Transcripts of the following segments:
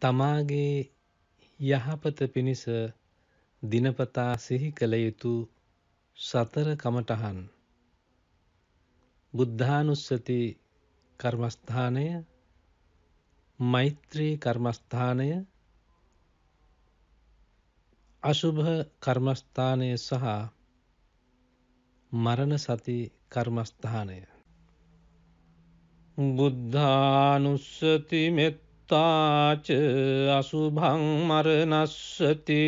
තමාගේ යහපත පිණිස දිනපතා සිහි කළ යුතු සතර කමඨහන් බුද්ධානුස්සති කර්මස්ථානය, මෛත්‍රී කර්මස්ථානය, අසුභ කර්මස්ථානය සහ මරණ සති කර්මස්ථානය. බුද්ධානුස්සති මෙත්තාච අසුභං මරණස්සති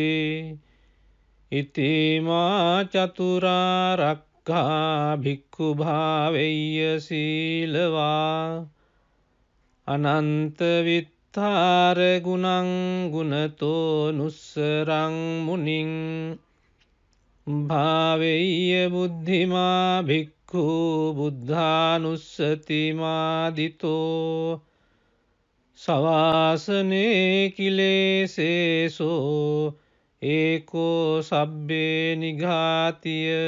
ඉතිමා චතුරාර්යකා භික්ඛු භාවෙය්‍ය සීලවා අනන්ත විත්තාර ගුණං ගුණතෝ නුස්සරං මුනිං භාවෙය්‍ය බුද්ධිමා භික්ඛු බුද්ධානුස්සති මාදිතෝ සවාසනේ කිලේසේසෝ ඒකෝ සබ්බේ නිඝාතිය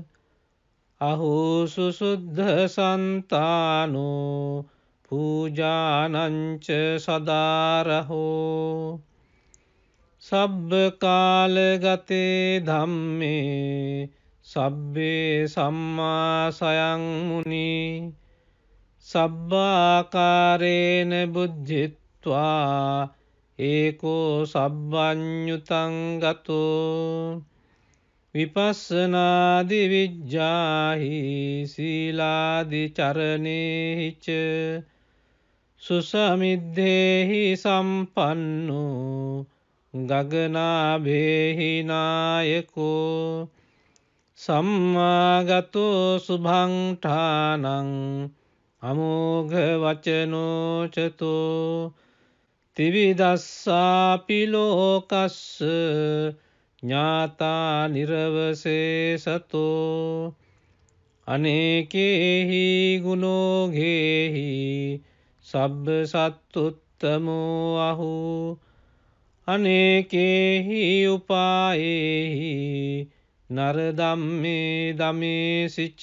අහෝසු සුද්ධ සන්තානෝ පූජානංච සදාරහෝ සබ්බ කාල ගතේ ධම්මේ සබ්බේ සම්මා සයං මුනි සබ්බාකාරේන බුද්ධිත්වා ඒකෝ සබ්බඤ්ඤුතං ගතෝ විපස්සනාදි විජ්ජාහි සීලාදි චරණේහිච සුසමිද්දේහි සම්පන්නෝ ගගනාභේහි නායකෝ සම්මාගතෝ සුභංඨානං අමෝඝ වචනෝ චතෝ තිවිදස්සාපි ලෝකස්ස ඥාතා නිරවසේසතෝ අනේකේහි ගුණෝඝේහි සබ්බ සත්තුත්තමෝ අහෝ අනේකේහි උපායේහි නරදම්මේ දමේසිච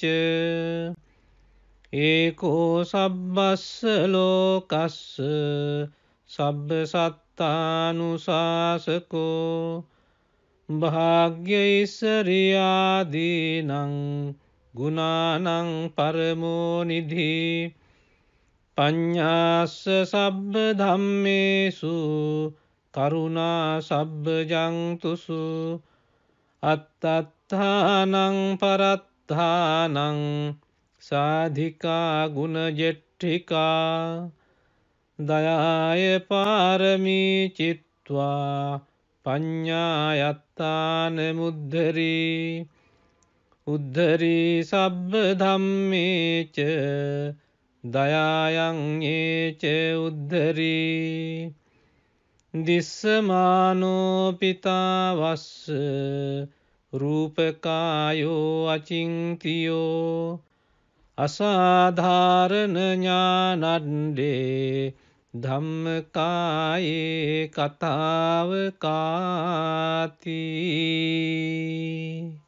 ඒකෝ සබ්බස්ස ලෝකස්ස සබ්බ සත්තානුශාසකෝ භාග්‍යයිස්සරියාදීනං ගුණානං පරමෝ නිධි පඤ්ඤාස්ස සබ්බ ධම්මේසු කරුණා සබ්බජං තුසු අත්තත්තානං පරත්තානං සාධිකා ගුණජෙට්ඨිකා දයාය පාරමී චිත්වා පඤ්ඤායත්තාන මුද්ධරී උද්ධරී සබ්බ ධම්මේච දයායං ඒච උද්ධරී දිස්සමානෝ පිතාවස්ස රූපකායෝ අචින්තියෝ අසාධාරණ ඥානණ්ඩේ ධම්මකායේ කතාවකාති.